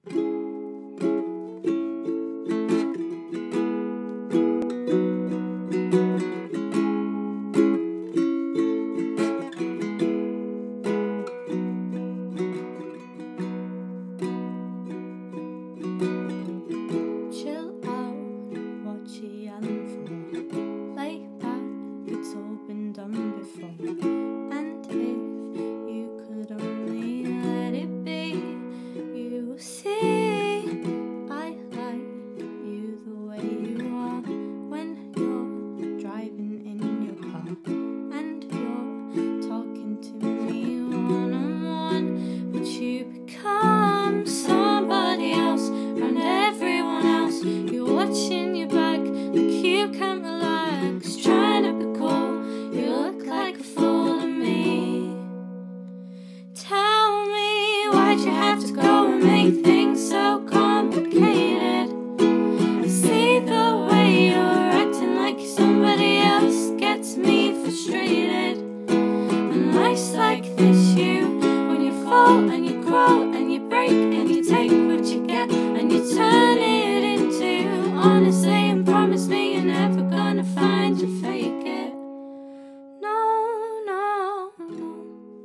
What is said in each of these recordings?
Why'd you have to go and make things so complicated? I see the way you're acting like you're somebody else gets me frustrated. And life's like this, when you fall and you crawl and you break and you take what you get and you turn it into honestly and promise me you're never gonna find you fake it. No, no, no.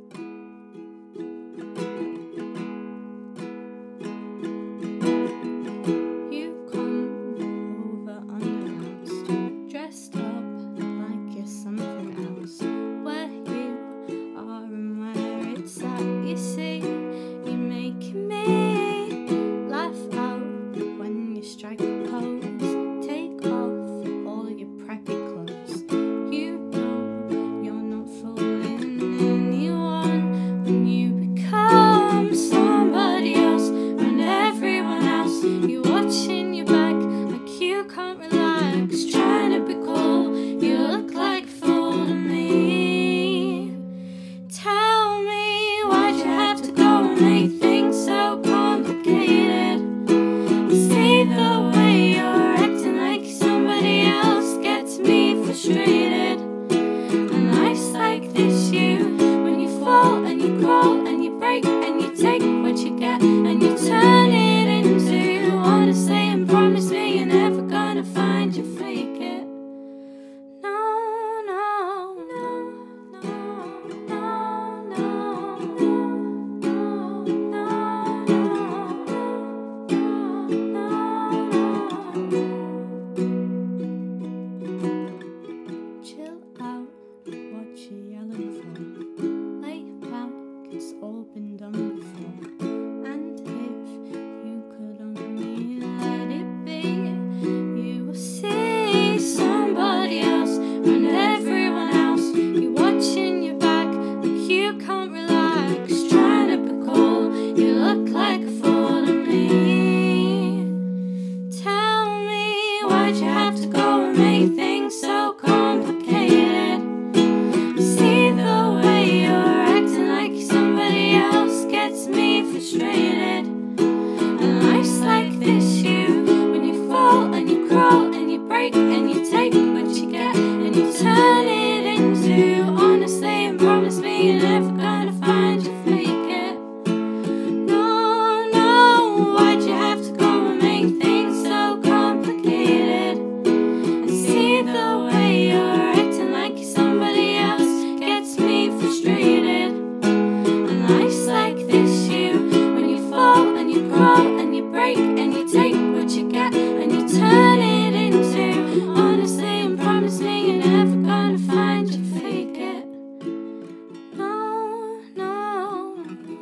Make things so complicated. I see the way you're acting like somebody else gets me frustrated. And life's like this, when you fall and you crawl and you break and you take what you get and you turn it into honestly and promise me you're never gonna find you fake it. No, no, no, no, no, no. Make things so complicated. I see the way you're acting like somebody else gets me frustrated. And life's like this, when you fall and you crawl and you break and you take what you get and you turn it into honestly and promise me you're never gonna find you fake it. No, no, why'd you have to go and make things so complicated? The way you're acting like somebody else gets me frustrated. And life's like this, when you fall and you crawl and you break and you take what you get and you turn it into honestly and promise me you're never gonna find you fake it. No, no.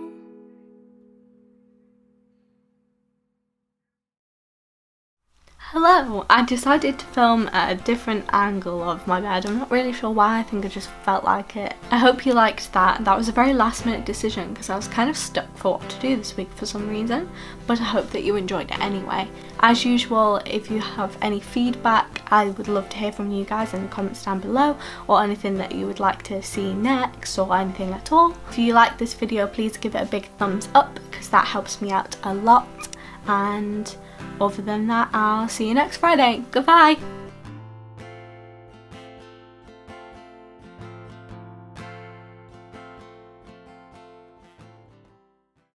Hello, I decided to film at a different angle of my bed. I'm not really sure why, I think I just felt like it. I hope you liked that. That was a very last minute decision because I was kind of stuck for what to do this week for some reason, but I hope that you enjoyed it anyway. As usual, if you have any feedback, I would love to hear from you guys in the comments down below, or anything that you would like to see next or anything at all. If you like this video, please give it a big thumbs up because that helps me out a lot. And other than that, I'll see you next Friday. Goodbye!